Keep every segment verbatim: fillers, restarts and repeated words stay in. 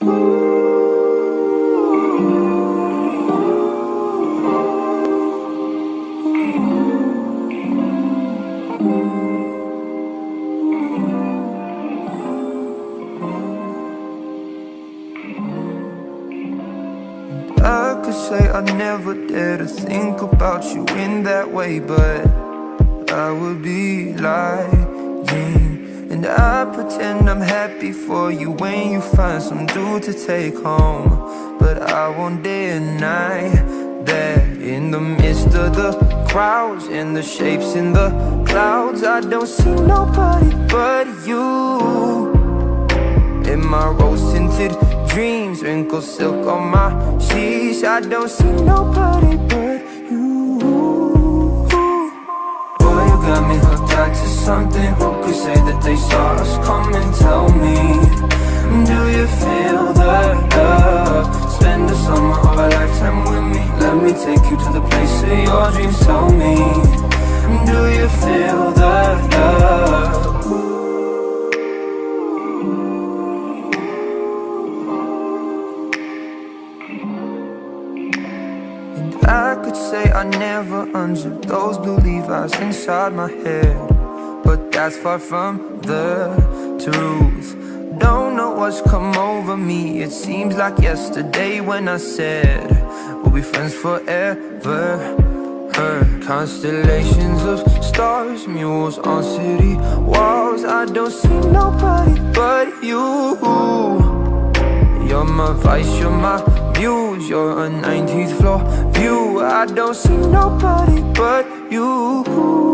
I could say I never dare to think about you in that way, but I would be lying. And I pretend I'm happy for you when you find some dude to take home, but I won't deny that in the midst of the crowds and the shapes in the clouds, I don't see nobody but you. In my rose-tinted dreams, wrinkled silk on my sheets, I don't see nobody but you. Boy, you got me hooked out to something. Who could say that they saw us? Come and tell me, do you feel the love? Spend the summer of a lifetime with me. Let me take you to the place of your dreams. Tell me, do you feel the love? I could say I never unzipped those blue Levi's inside my head, but that's far from the truth. Don't know what's come over me. It seems like yesterday when I said we'll be friends forever. Her constellations of stars, mules on city walls, I don't see nobody but you. You're my vice, you're my muse, you're a nineteenth floor view. I don't see nobody but you.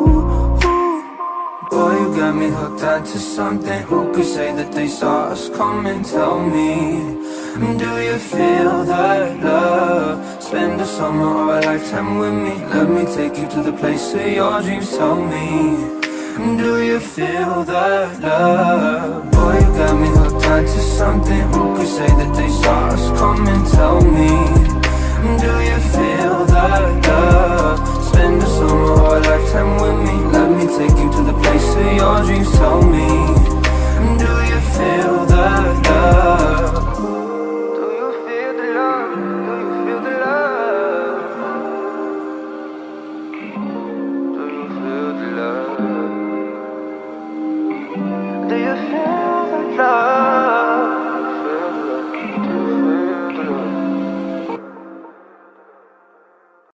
Boy, you got me hooked onto something. Who could say that they saw us? Come and tell me, do you feel that love? Spend the summer of a lifetime with me. Let me take you to the place of your dreams. Tell me, do you feel that love? Boy, you got me hooked onto something. Who could say that they saw us? Come and tell me, do you feel that love? Spend the summer or a lifetime with me. Let me take you to the